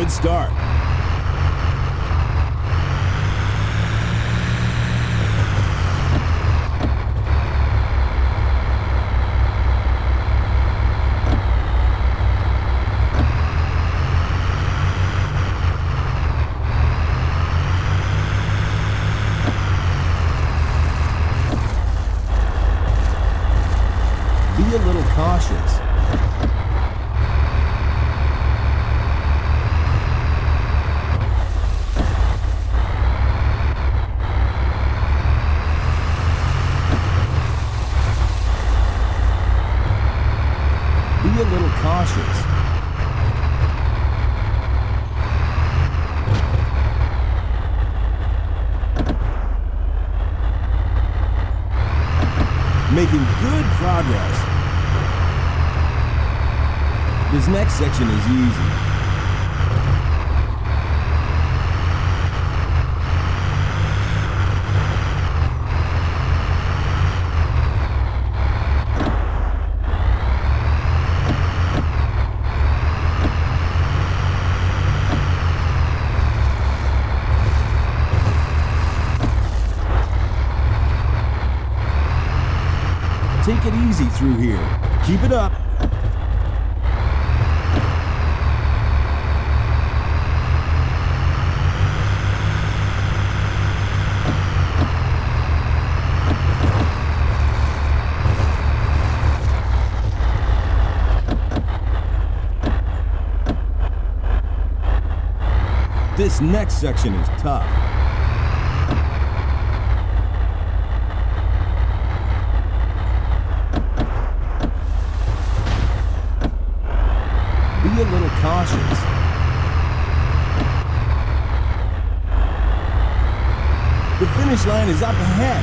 good start. Be a little cautious. Be a little cautious. Making good progress. This next section is easy. Take it easy through here. Keep it up. This next section is tough. Be a little cautious. The finish line is up ahead.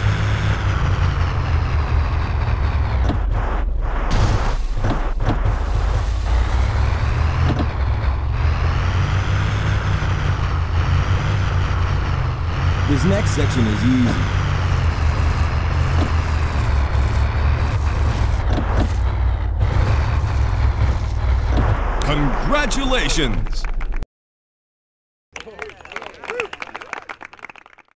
This next section is easy. Congratulations!